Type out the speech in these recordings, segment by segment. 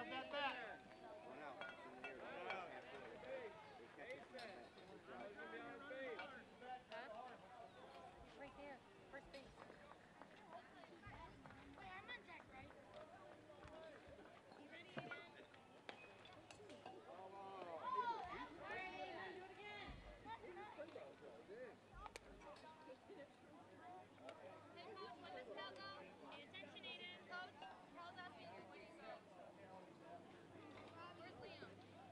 Grab that bat. One out. Right there, first base. Wait, I'm on deck, right? You ready again? Hey, Coach, when does Cal go? Pay attention, Aiden. Coach, Cal's asking you when you go. Where's Liam?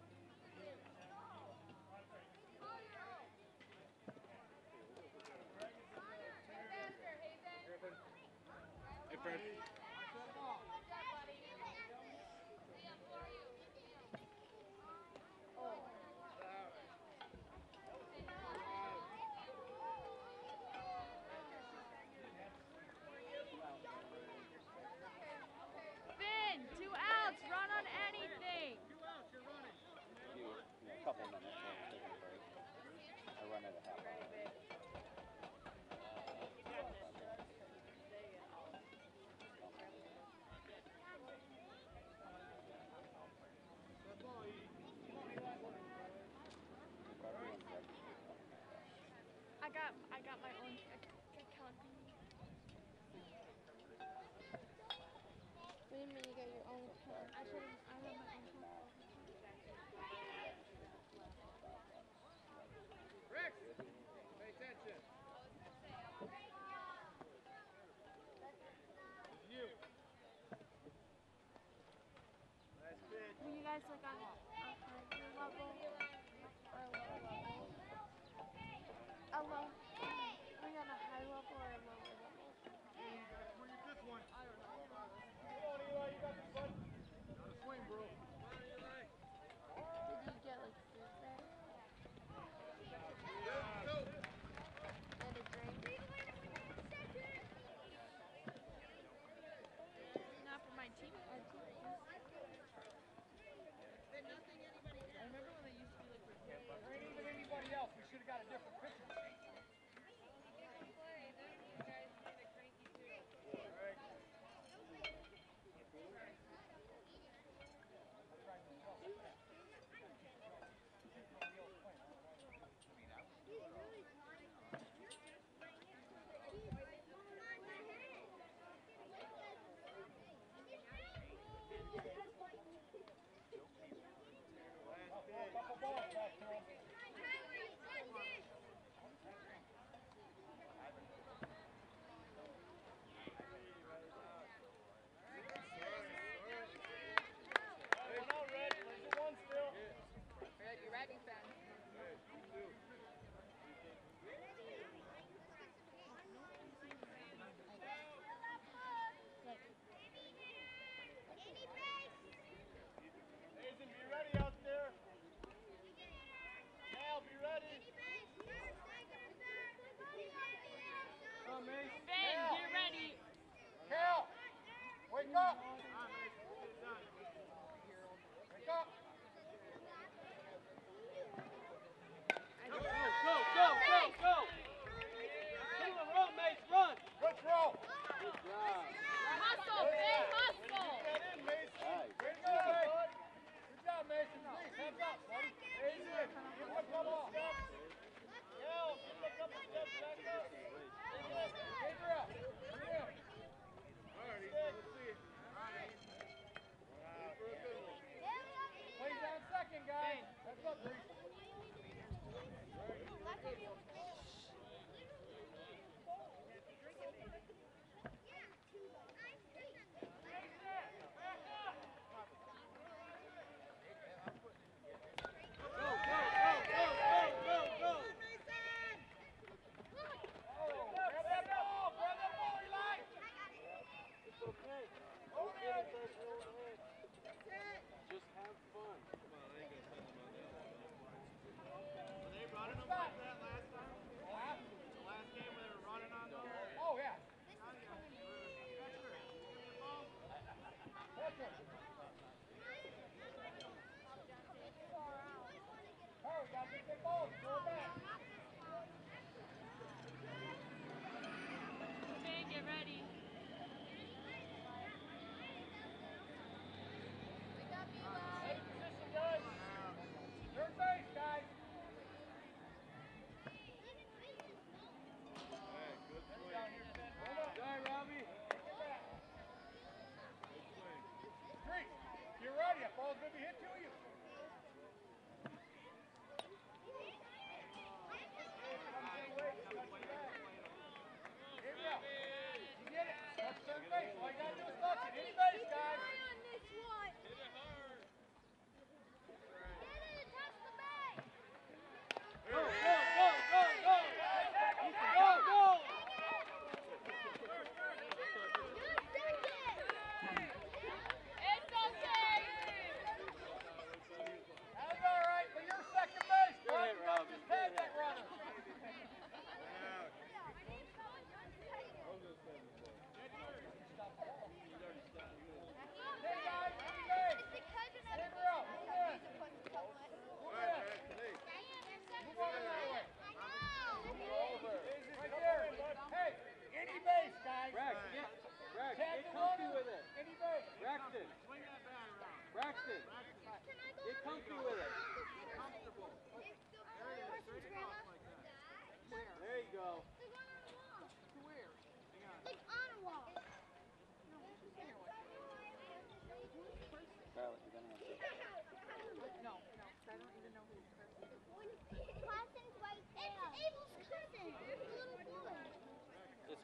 Hey, Fred. Good job, buddy. Liam, who are you? Finn, 2 outs, run on anything. 2 outs, you're running. A couple minutes while we're taking a break. I run at a half hour. That ball, Edie. I got my own account. What do you mean you got your own account? I have my own account. Rex, pay attention. You. Last pitch. Were you guys like on a high level or a low level? A low. Were you on a high level or a lower level? Where you this one? I don't know. Come on, Eli, you got this one. Got a swing, bro. Come on, Eli. Did you get like food there? Go. And a drink? Not for my team.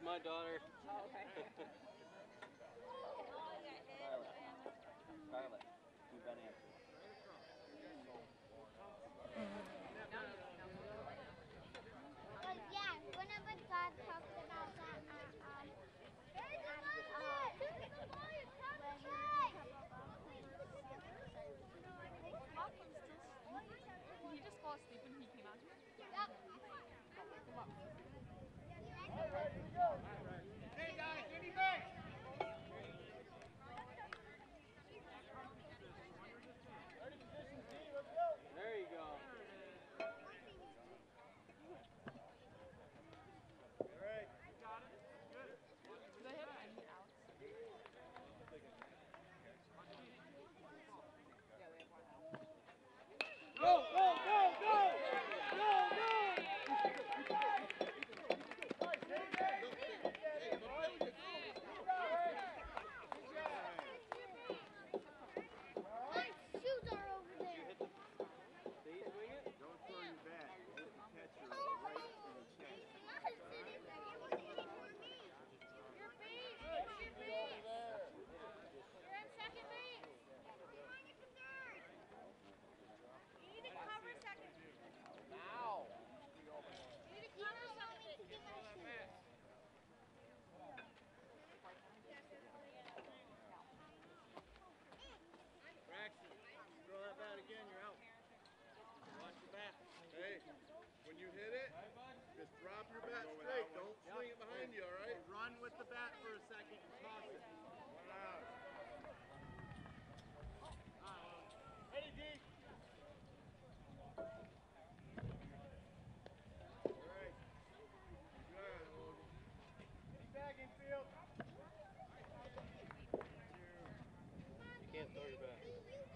my daughter. Oh, okay. Scarlett, you've been answered. But yeah, one of us God talked about that He just fell asleep when he came out here? Yep. What? All right, here we go. Hey guys, any bench? Ready, position B, let's go. There you go. All right. Do they have any outs? Yeah, they have one out. Go, go, go, go! Go, go! My shoes are over there. Did he swing it? Don't throw your bat. Hit the catcher Oh, right in the chest. You're in second base. You need to cover second. Now. You need to cover second base. Braxton, throw that bat again, you're out. Watch the bat. Hey, when you hit it, just drop your bat straight. Don't swing it behind you, all right? Run with the bat for a second and toss it. Wow. Ready, D? All right. Good, Logan. Any bag infield. You can't throw your bat.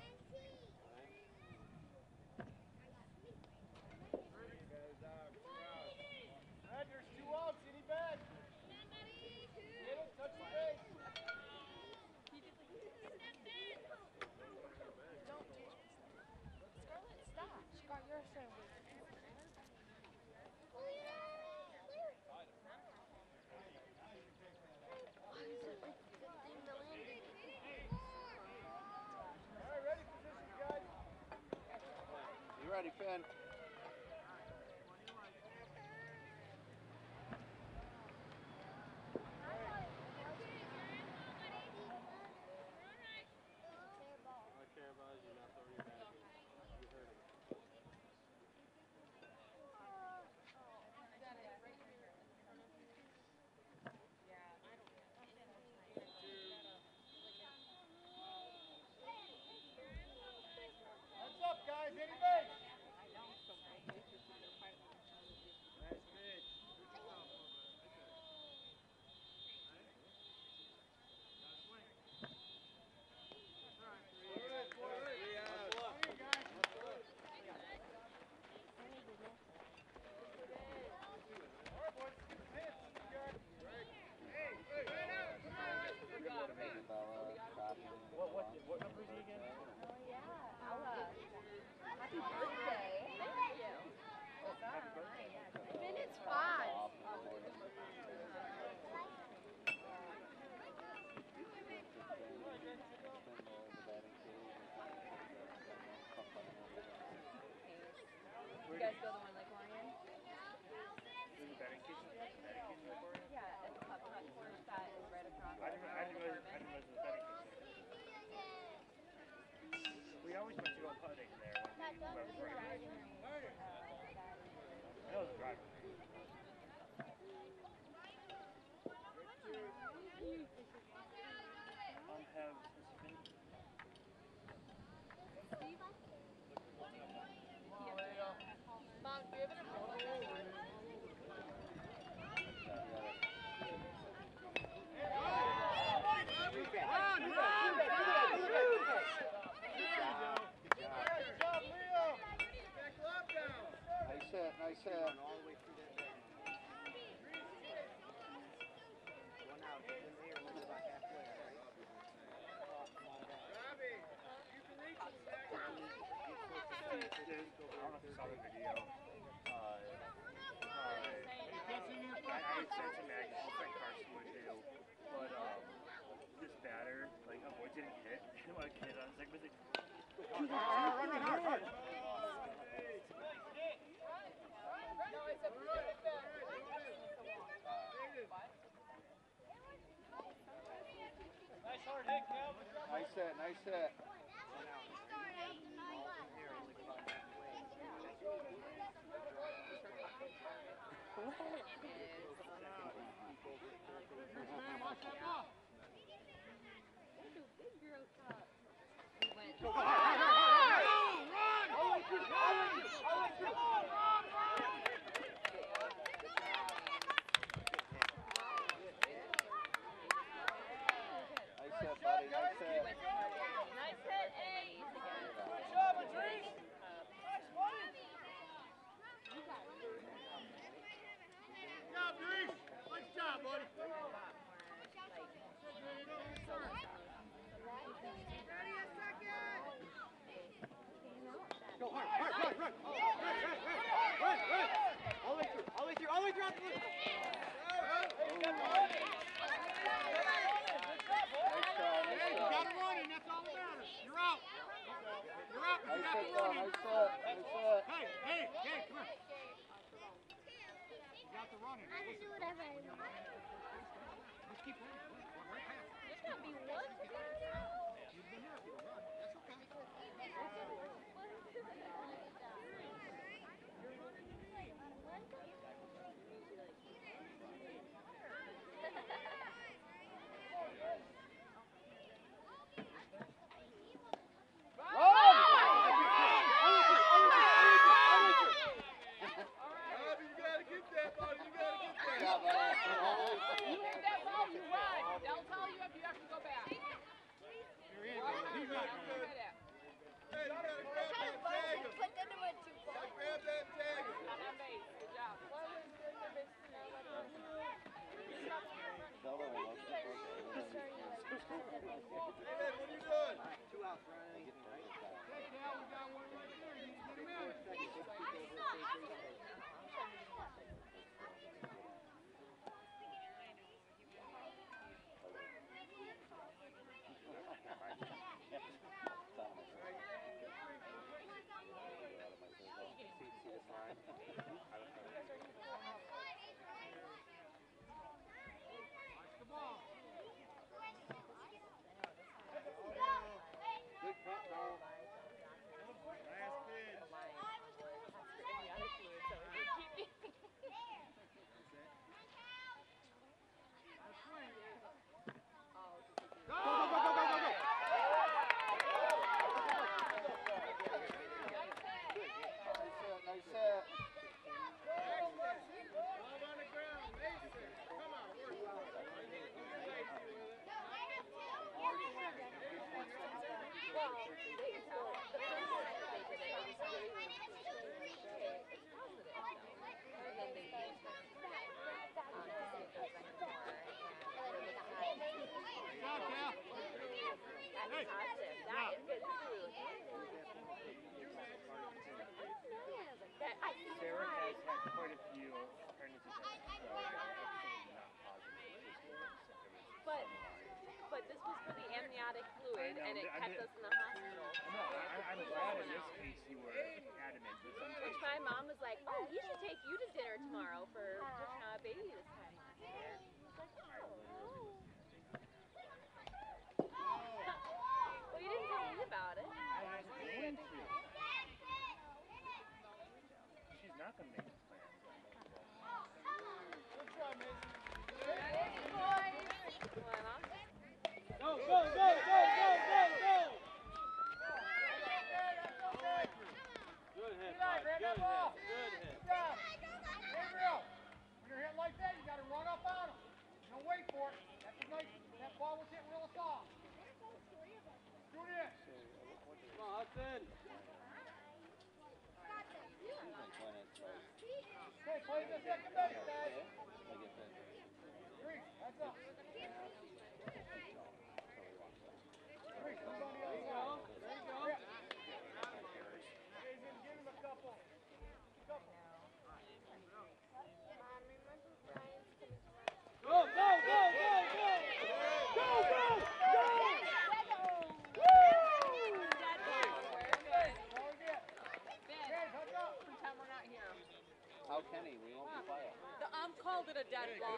Red, there's 2 outs. Any bag? Hit him, touch the base. Don't do it. Scarlett, stop. Scarlett, you're so weird. All right, ready, positions, guys. You ready, Finn? All I care about is you not throwing your bat. You heard him. Heads up, guys. Any base? Come on, kid. I was like, busy. Run. Nice hard hit, Cal. Nice set. But this was for the amniotic fluid, and it kept us in the hospital. I'm glad in this case you were adamant. Which my mom was like, oh, we should take you to dinner tomorrow for just how a baby this time last year. I was like, oh. Well, you didn't tell me about it. I was going to. She's not going to make the plans. Good try, Mason. Go, go, go, go, go, go, go! Good hit, bud. Good hit. Good hit. Good job. Gabriel, when you're hitting like that, you got to run up on him. Don't wait for it. That's a nice. That ball was hit real soft. Shoot it in. Come on, Hudson. Okay, play the second base, guys. Three, heads up. Three, somebody else. There you go. There you go. Jason, give him a couple. Go, go, go, go, go! Go, go, go! Woo!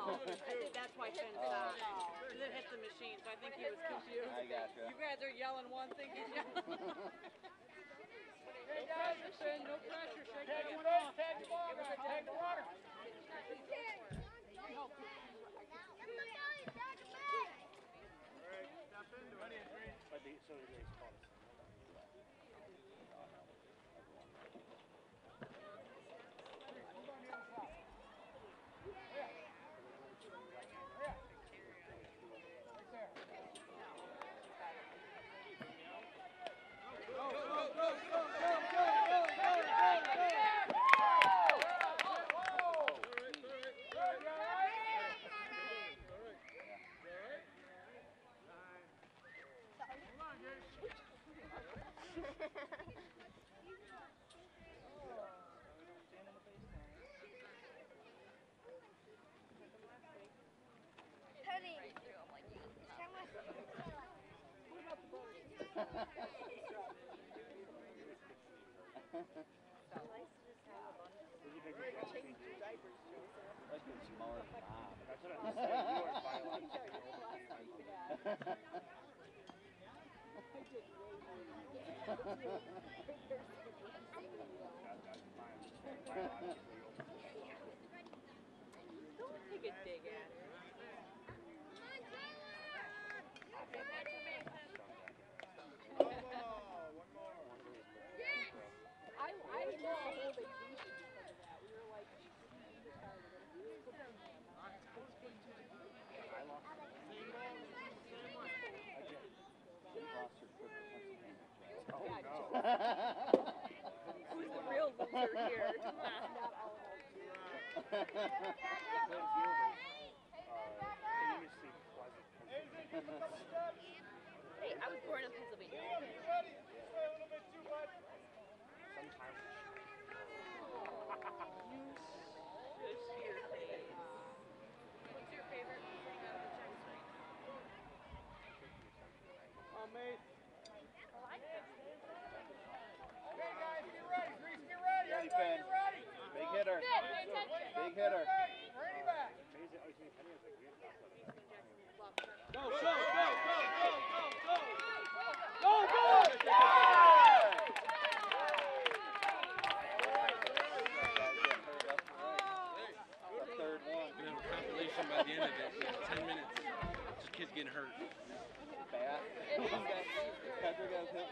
I think that's why Finn stopped. And then hit the machine, so I think he was confused. I gotcha. You guys are yelling one thing. Hey guys, Finn, no pressure. Shake that one off. Tag the ball, guys. Tag the water. So they call it. Don't take a dig at her. I lost the whole vacation because of that. We were like, Who's the real loser here? not all of us. Hey, I was born in Pennsylvania. What's your favorite thing out of the checks right now? Mate. Okay, guys, get ready. Grease, get ready. Ready, Everybody Finn. get ready. Big hitter. Big hitter. Ready back. Go, go, go, go, go, go, go! Go, go! The third one. We're gonna have a compilation by the end of it. 10 minutes. Just kids getting hurt. Bat. Pedro got hit.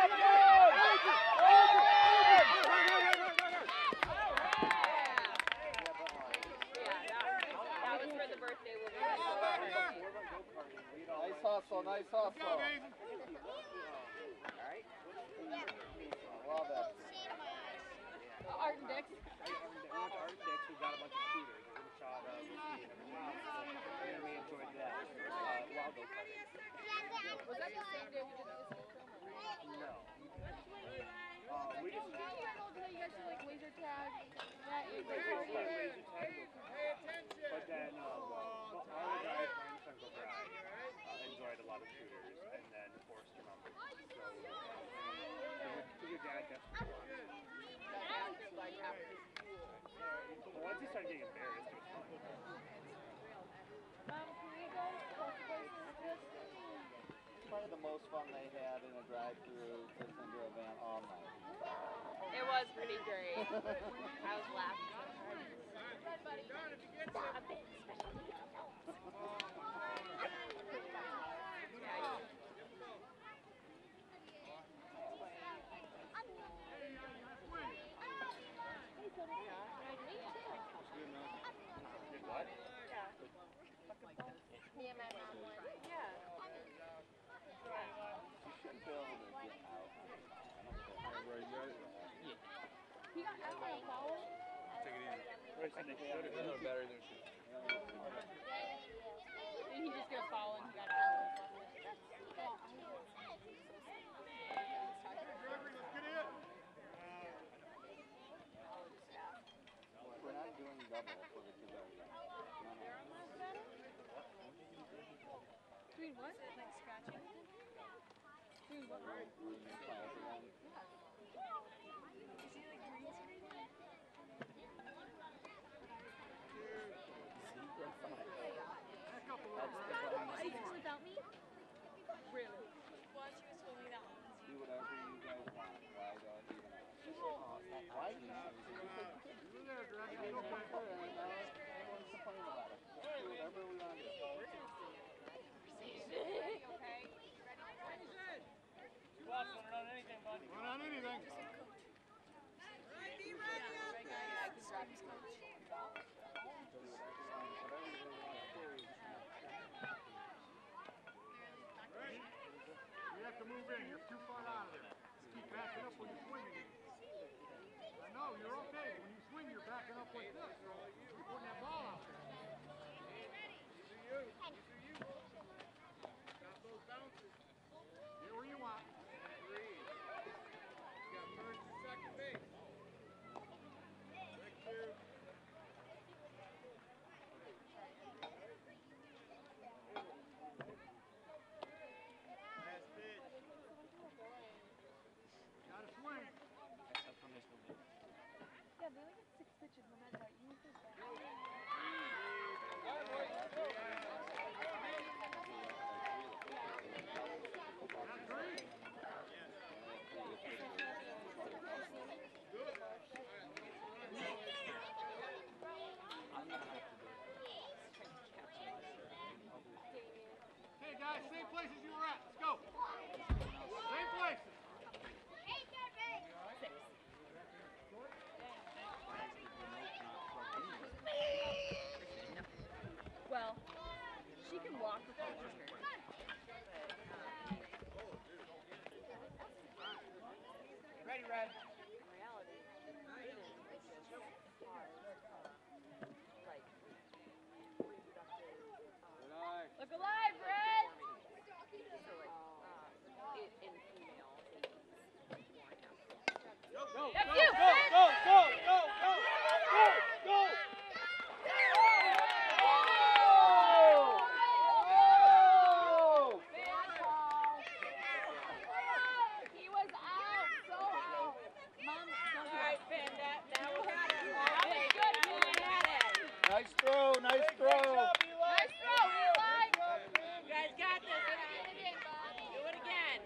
That was for the birthday. We'll be Nice hustle, nice hustle. Love it. Art and Dix. Was that the same day we did this? We just you guys do like laser tag. That is Pay attention. But then all the guys, my son go Brad, enjoyed a lot of shooters, and then forced him on. So your dad definitely won. But once he started getting embarrassed, it was fun. Can we go Probably the most fun they had in a drive-through fits into a van all night. It was pretty great. I was laughing so hard. What? me and my mom went? Yeah. You should be able to get out. He got out on a foul. Take it easy. Right, so they showed it. There's no battery there. Did he just get a foul and he got out? We're not doing double for the kids already. Doing what? Like scratching? Doing what? Zebra fight. aquaculture. Ready, Red? In reality, it's just hard, like reproductive. Look alive, Red! So like, in females, it's more natural. That's you, Red! Go! He was out, so out. Mom, all right, Finn, that was good. Nice throw, nice throw. Nice throw, Eli. You guys got this. Do it again.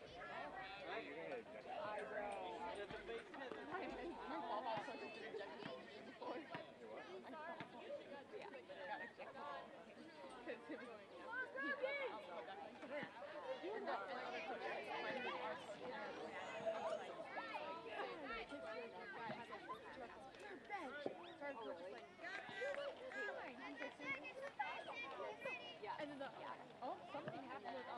Something happened with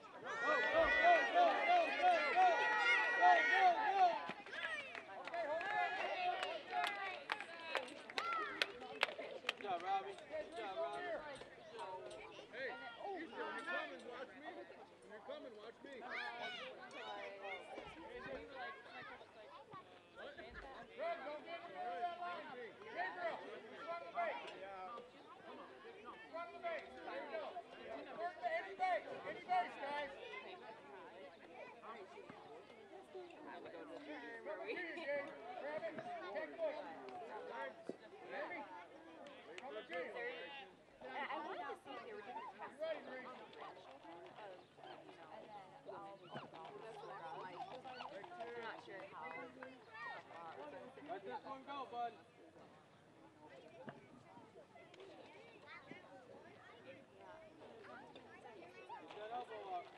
Good job, Robbie. Good job, Robbie. Hey, Houston, when you're coming, watch me. When you're coming, watch me. Red, don't get in the middle of that line. Gabriel, run the base. Run the base. There you go. Work the any base. Any base, guys. Come up here, Jay. Grab it. Take push. Maybe. Come up here. I wanted to see if they were doing tests. You ready, Reese? I'm not sure how. Let this one go, bud. Get that elbow up.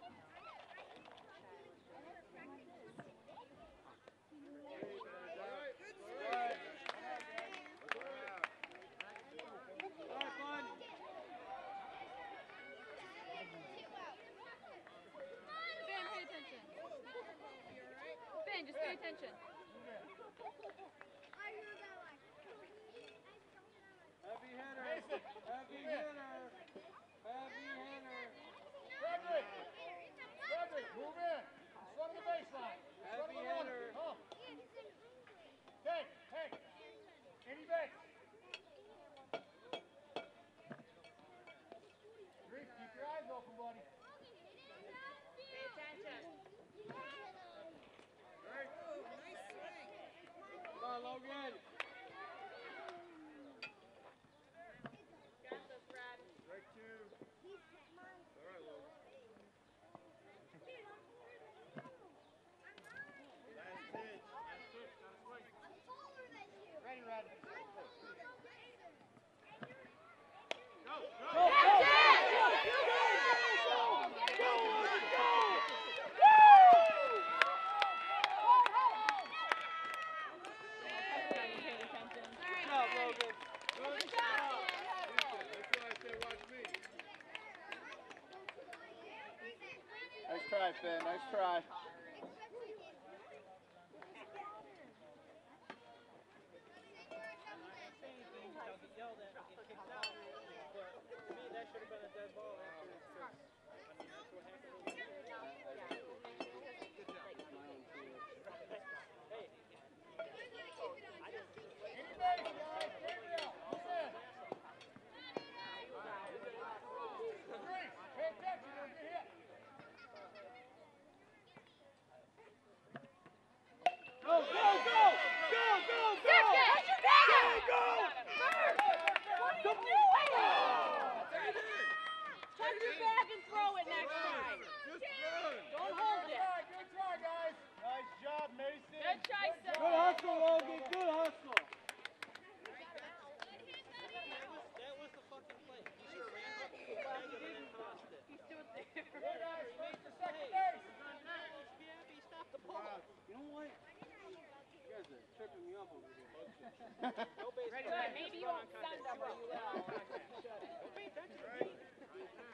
Ben, just pay attention. Heavy hitter. Heavy hitter. Heavy hitter. Frederick, move in. Front of the baseline. Front of the runner. Come. Hey. Any base. Reese, keep your eyes open, buddy. Pay attention. Come on, Logan. Got this, Brad. Strike two. All right, Logan. Last pitch. Gotta swing. Ready, Red. Go. Nice try, Finn, nice try. Yelled at and kicked out. But to me, that should have been a dead ball after it says, I mean, that's what happened. Maybe you won't send them, but you will.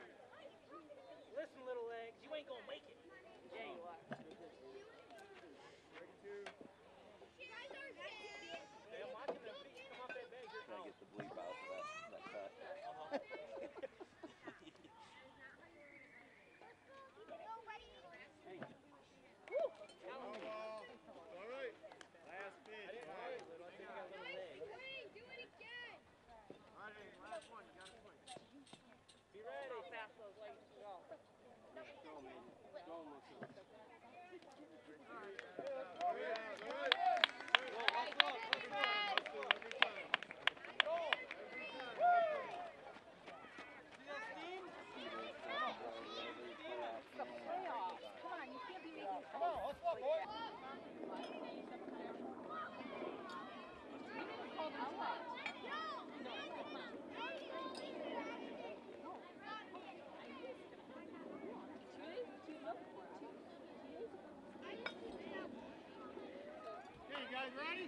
Ready?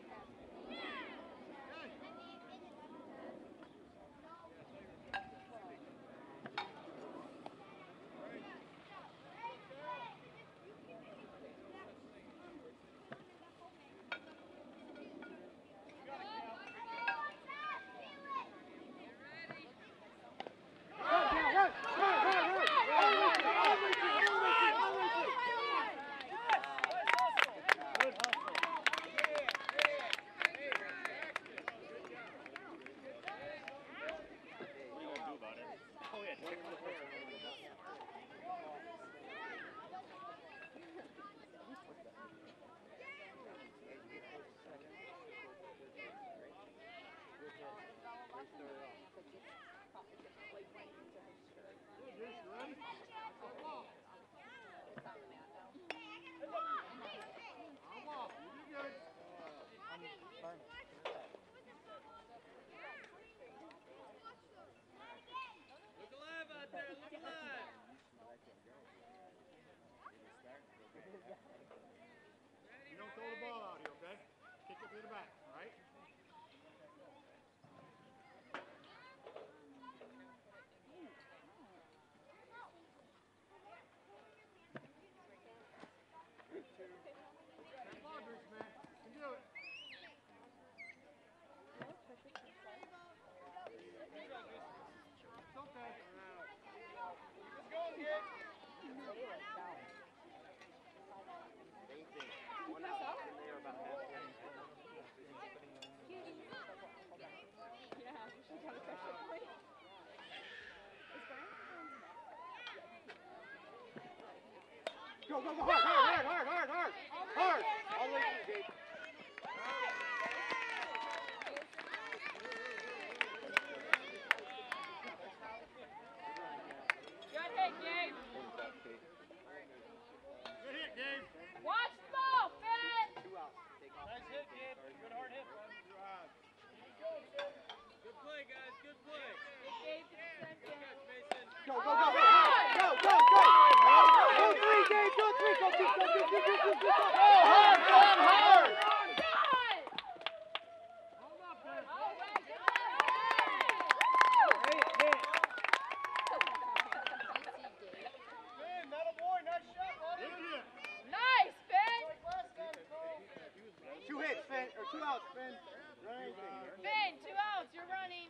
Look alive out there, look alive. You don't throw the ball out here, okay? Kick it to the back, all right? That ball, Bruce, man. You can do it. It's okay. Let's go, kid. Go, go, go, hard! I'll let you, Jake. Good hit, Gabe. Good hit, Gabe. Watch the ball, Finn. Nice hit, kid. Good hard hit, bud. Good play, guys. Good play. Gabe to the center. Good catch, Mason. Go, go, go, go, hard! Go, go, go! Go three, Gabe, go three, go, go, go, go, go, go, go, go! Hard, hard! Hold up, man. Man, that a boy. Nice shot, buddy. Good hit. Nice, Finn. Two hits, Finn, or 2 outs, Finn. Run anything. Finn, 2 outs. You're running.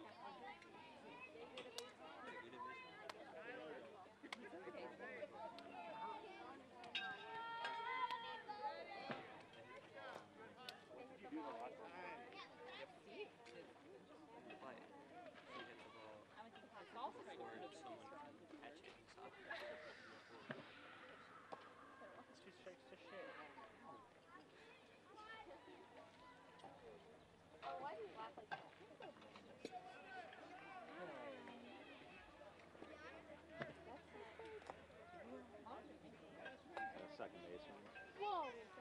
Second baseman. Whoa.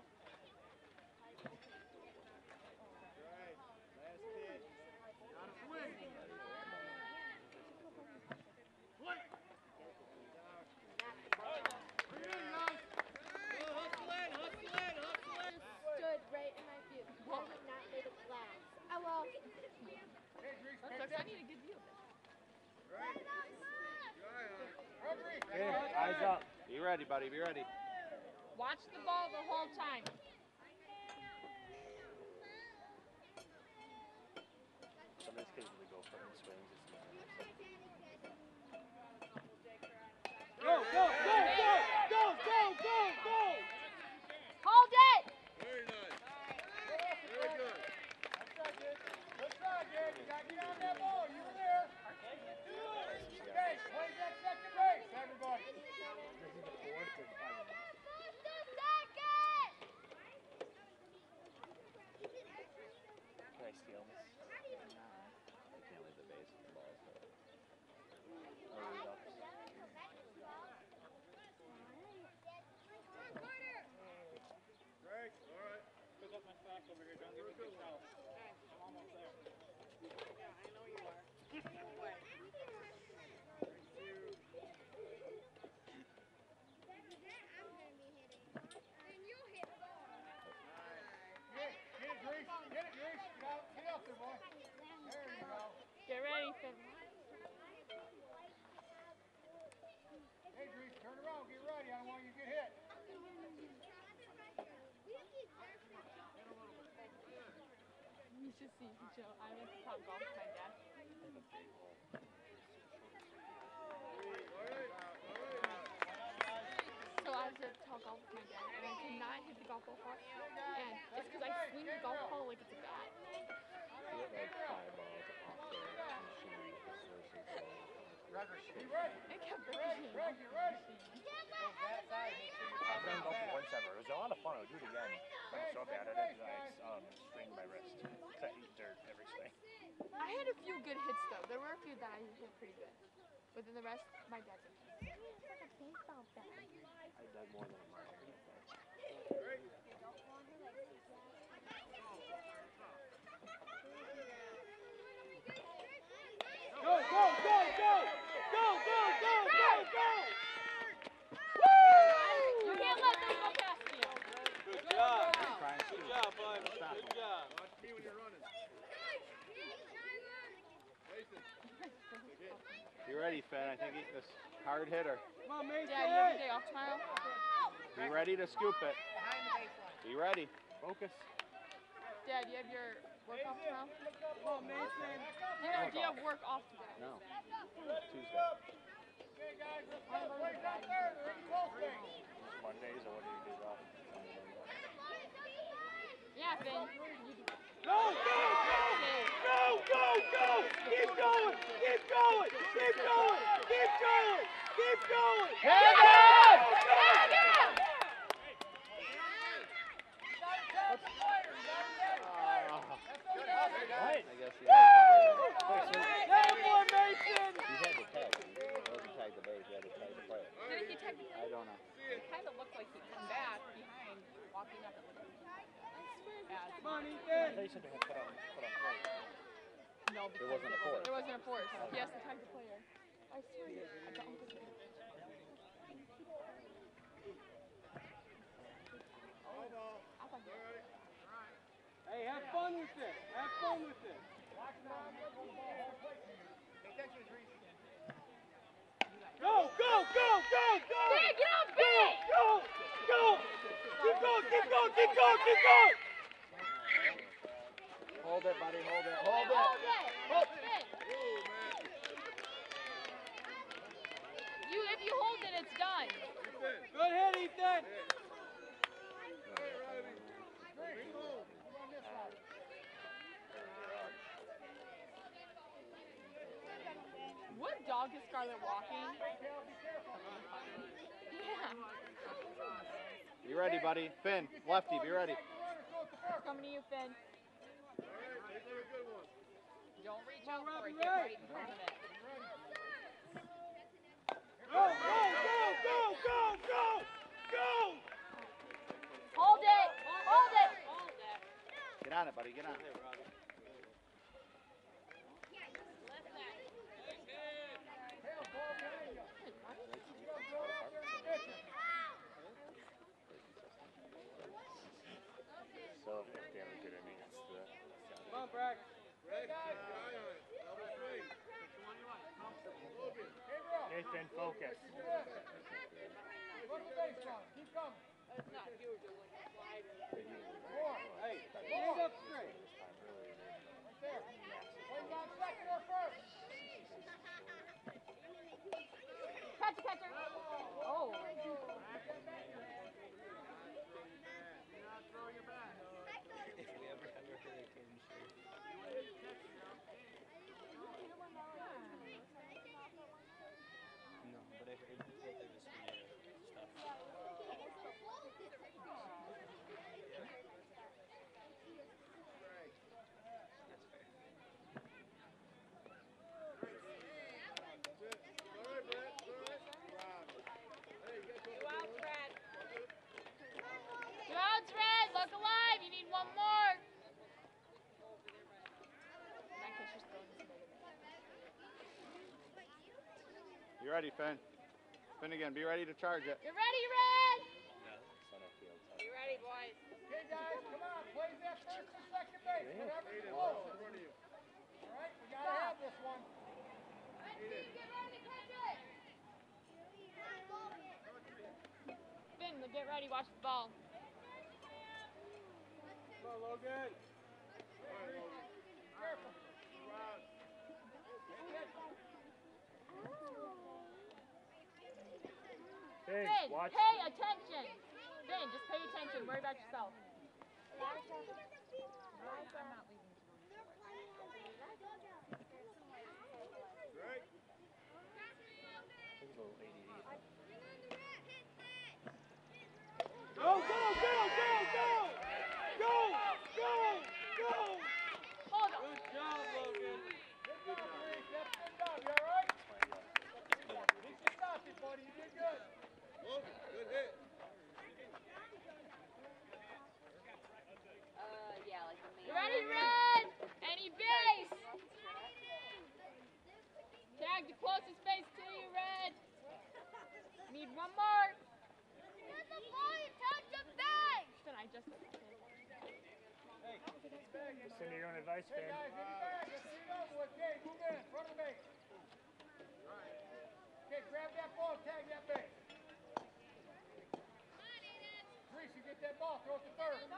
Right. Last pitch. Got to swing. Swing. Bring it in, guys. Go, hustle in, hustle in, hustle in. Stood right in my view. I would not lay the glass. I will. I need a good view of this. Right. Referee. Okay, eyes up. Be ready, buddy. Be ready. Watch the ball the whole time. Some of these kids really go for it swings. Go, go, go, go, go, go, go, go! Hold it. Very nice. Very good. Good try, Gabe. You got to get on that ball. You were there. Okay, play that second base, everybody. You should see Joe. I went to Top Golf with my dad. So I was at Top Golf with my dad, and I could not hit the golf ball far. And it's because I swing the golf ball like it's a bat. You get like 5 balls off the machine versus It kept ricocheting off the machine. I've done golf once ever. It was a lot of fun. I would do it again. I'm so bad at it that I strained my wrist. I eat dirt every swing. I had a few good hits though. There were a few that I hit pretty good. But then the rest, my dad did. It's like a baseball bat. I dug more than a mile. Go, go, go, go! Go, go, go, go, go! You can't let them go past you. Good job. Good job, bud. Good job. Watch me when you're running. Mason. You ready, Finn? I think this hard hitter. Come on, Mason. Dad, you have a day off tomorrow? Be ready to scoop it. Be ready. Focus. Dad, you have your work off tomorrow? Come on, Mason. Do you have work off today? No. Tuesday. Mondays or what do you do off? Yeah, Finn. Go, go, go! Go, go, go! Keep going! Keep going! Keep going! Keep going! Keep going! Get him! Get him! I guess he That boy, Mason! had to tag. He wasn't tag the base. He had to tag the player. Didn't he technically? I don't know. It kind of looked like he'd come back behind, walking up. Come on, I Ethan! thought you said they had put on plate. No, because There wasn't a force. there wasn't a force. He has to tag the player. I swear. I got Uncle Sam. Hey, have fun with it. Have fun with it. Go, go, go, go, go! Hey, get up, Go, Big! go, go! Keep going, keep going, keep going, keep going! Hold it, buddy. Hold it. Hold it. Hold it! Hold it! If you hold it, it's done. Good hit, Ethan! What dog is Scarlett walking? Yeah. Be ready, buddy. Finn, lefty, be ready. Coming to you, Finn. Don't reach out for it. Robbie, Get right. right in front of it. Go, go, go, go, go, go! Go! Hold it! Hold it! Get on it, buddy. Get on it. So if they have a good inning, it's the. Come on, Brack. Nathan, focus. Hey, stand up straight. Catcher, catcher! Oh. If we ever have a hurricane, sure. No, but I heard that there was some stuff. That's fair. Two outs, Red. Look alive. You need one more. That catcher's throwing this away. You ready, Finn? Finn again. Be ready to charge it. You ready, Red? Center field. Be ready, boys. Okay, guys, come on. Play that first and second base. Whatever's close. All right, we got to have this one. Finn, get ready. Watch the ball. Come on, Logan. All right, Logan. Hey, Finn, watch. pay attention. Finn, just pay attention. Worry about yourself. He's a little ADD. Go, go, go, go, go! Go, go, go! Hold on. Good job, Logan. Good job, Reese. That's good job. You all right? Reese, you stopped it, buddy. You did good. Logan, good hit. Yeah, like the main. You ready, Red? Any base? Tag the closest base to you, Red. Need one more. I just Listen to your own advice, Hey, Finn. guys, in the back. Let's see it over with. Okay, move in. Front of the base. Okay, grab that ball. Tag that base. Reese, you get that ball. Throw it to third. Go,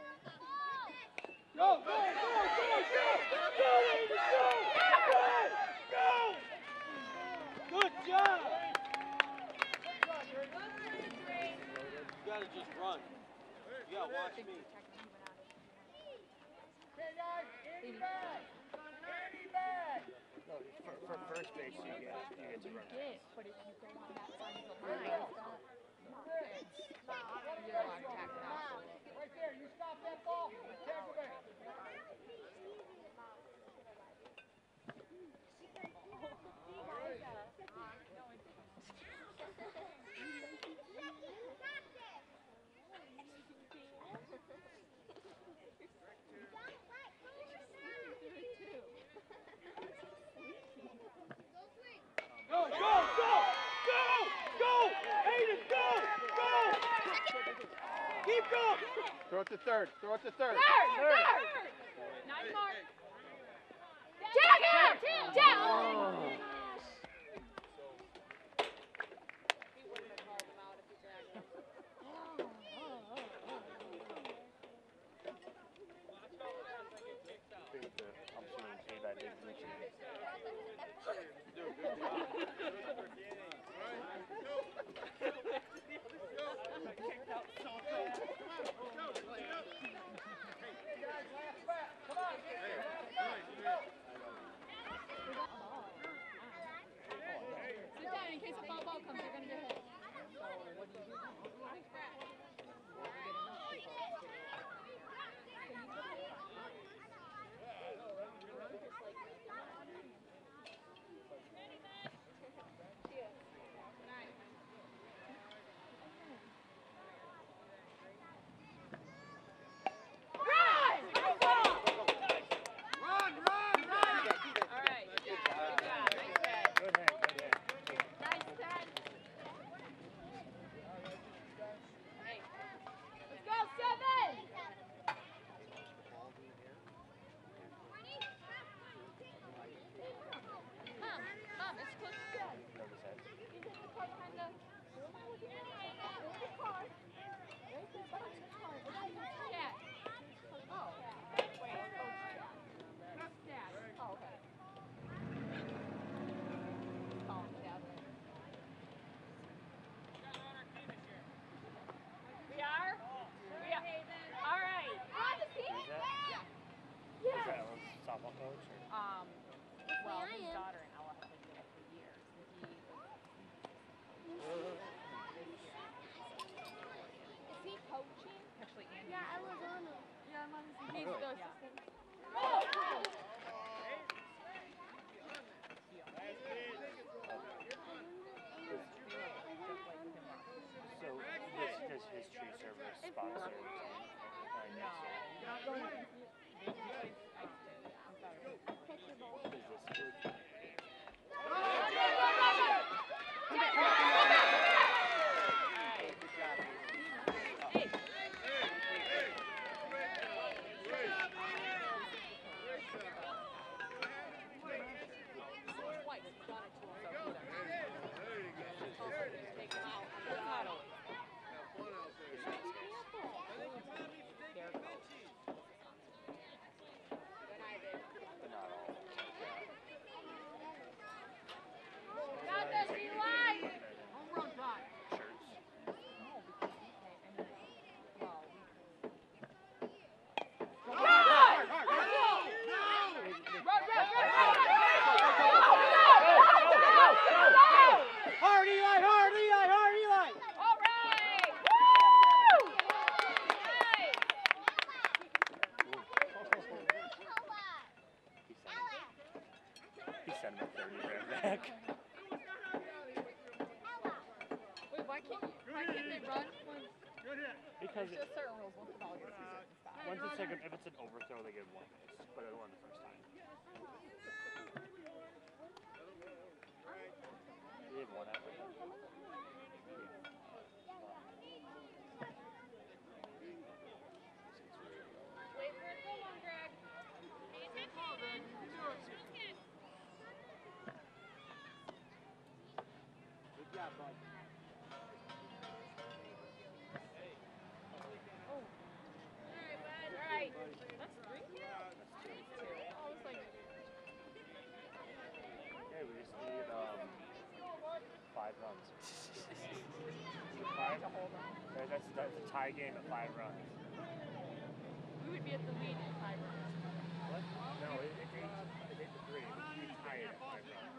go, go, go, go! Go, Aiden, go! Go! Go! Good job! Good job, Reese. You gotta just run. You gotta watch me. Okay, guys, in the bag. In the bag. No, for first base, you get to run. get, but if you go on that side of the line, Right there, you stop that ball. Tag the base. Go, go, go! Go! Go! Aiden, go! Go! Keep going! Throw it to third. Throw it to third. Third! Nice mark. Tag him! Tag! I'm seeing pay that big blue cheese. Sit down in case a foul ball comes, you're gonna get hit. So what do you do? Softball coach? Well, his daughter-in-law has been doing it for years. Is he coaching? Actually, Andy. Yeah, I was on him. Yeah, I'm on his team. He's the assistant. So, does his tree service sponsor Why can't they run when Because there's just certain rules once the ball gets to a certain spot? once it's like if it's an overthrow, they get 1 base, but it won the first time. They have 1 effort. Wait for it to go long, Greg. Pay attention. Okay. Good job, bud. All right. That's 3 counts. I was like, Okay, we just need 5 runs. 5 to hold on. That's a tie game at 5 runs. we would be at the lead in 5 runs. What? No, it's 8 to 3. We tie it at 5 runs.